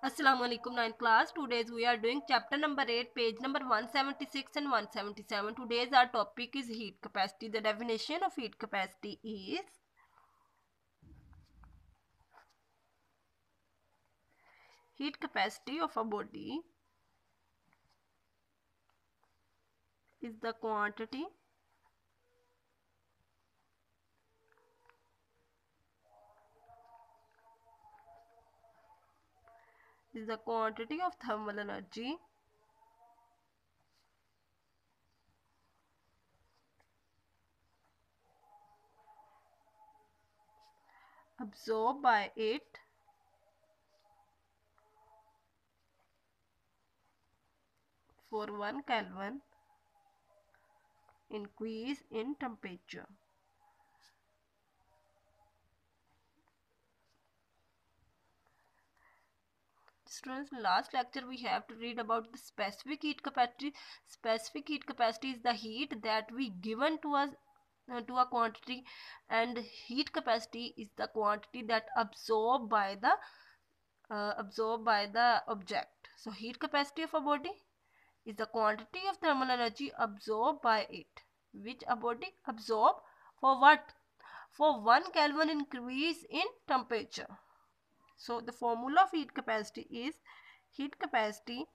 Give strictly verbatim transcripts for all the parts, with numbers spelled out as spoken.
Assalamu alaikum ninth class. Today's we are doing chapter number eight, page number one seventy-six and one seventy-seven. Today's our topic is heat capacity. The definition of heat capacity is heat capacity of a body is the quantity is the quantity of thermal energy absorbed by it for one Kelvin increase in temperature. Students, last lecture we have to read about the specific heat capacity. Specific heat capacity is the heat that we given to us uh, to a quantity, and heat capacity is the quantity that absorbed by the uh, absorbed by the object. So heat capacity of a body is the quantity of thermal energy absorbed by it, which a body absorb for what? For one Kelvin increase in temperature. So the formula of heat capacity is heat capacity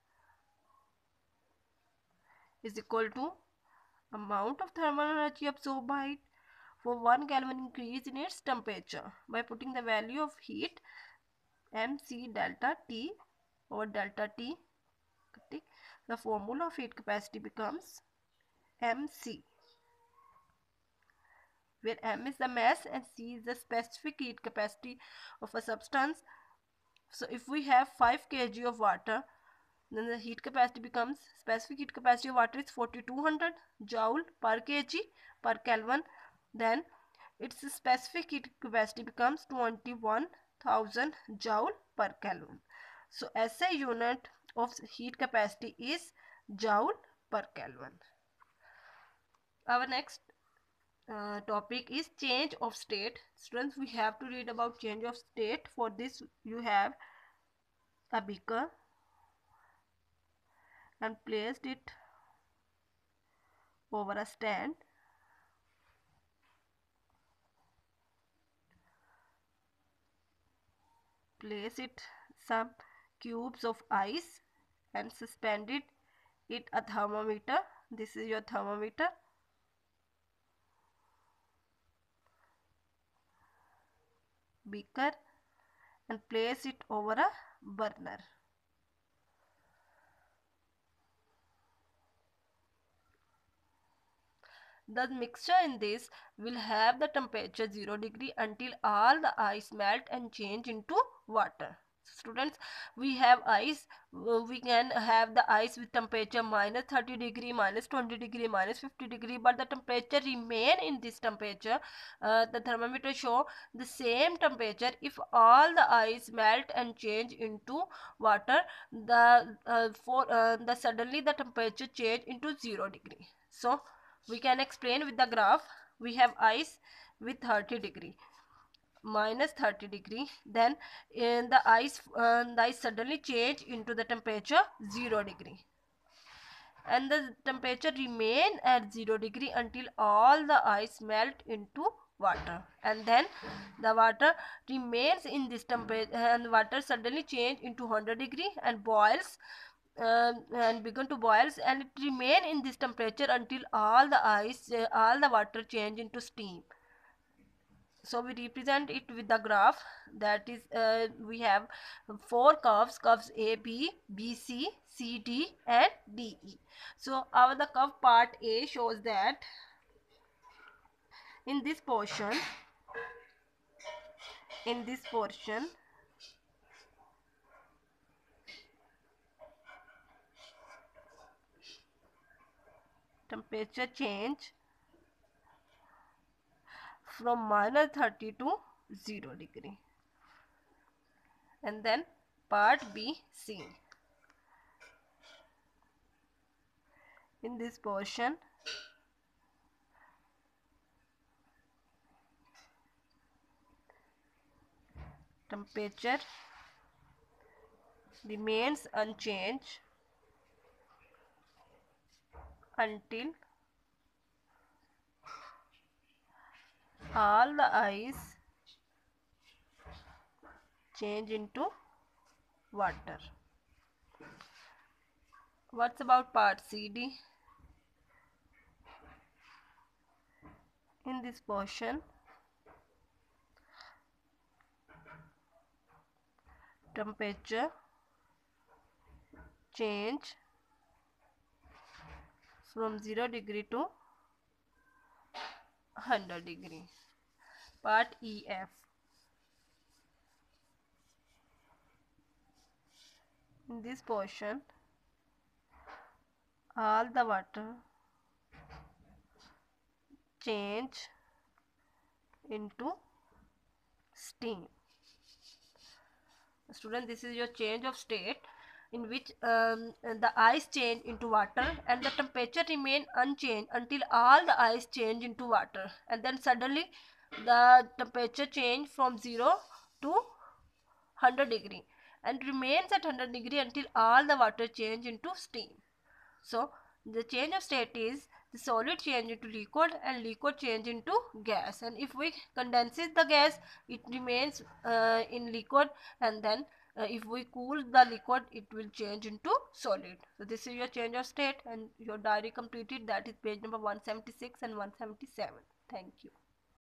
is equal to amount of thermal energy absorbed by it for one Kelvin increase in its temperature by putting the value of heat mc delta T over delta T. The formula of heat capacity becomes mc, where m is the mass and c is the specific heat capacity of a substance. So if we have five kilograms of water, then the heat capacity becomes, specific heat capacity of water is forty-two hundred joule per kg per Kelvin. Then its specific heat capacity becomes twenty-one thousand joule per Kelvin. So S I unit of heat capacity is joule per Kelvin. Our next uh, topic is change of state. Students, we have to read about change of state. For this you have a beaker and placed it over a stand. Place it some cubes of ice and suspended it a thermometer. This is your thermometer. Beaker and place it over a burner. The mixture in this will have the temperature zero degree until all the ice melt and change into water. Students, we have ice, we can have the ice with temperature minus thirty degree, minus twenty degree, minus fifty degree, but the temperature remain in this temperature. Uh, the thermometer show the same temperature. If all the ice melt and change into water, the uh, for uh, the suddenly the temperature change into zero degree. So we can explain with the graph. We have ice with thirty degree, minus thirty degree, then in the ice uh, the ice suddenly change into the temperature zero degree, and the temperature remain at zero degree until all the ice melt into water, and then the water remains in this temperature, and water suddenly change into one hundred degree and boils uh, and begin to boil, and it remain in this temperature until all the ice uh, all the water change into steam. So we represent it with the graph, that is uh, we have four curves, curves A, B, B, C, C, D and D, E. So our the curve part A shows that in this portion in this portion temperature change from minus thirty to zero degree, and then part B, C. In this portion temperature remains unchanged until all the ice change into water. What's about part C D? In this portion, temperature change from zero degree to one hundred degree. Part E F. In this portion, all the water change into steam. Student, this is your change of state in which um, the ice change into water and the temperature remain unchanged until all the ice change into water, and then suddenly the temperature change from zero to one hundred degree and remains at one hundred degree until all the water change into steam. So the change of state is the solid change into liquid and liquid change into gas, and if we condenses the gas, it remains uh, in liquid, and then uh, if we cool the liquid, it will change into solid. So this is your change of state, and your diary completed. That is page number one seventy-six and one seventy-seven. Thank you.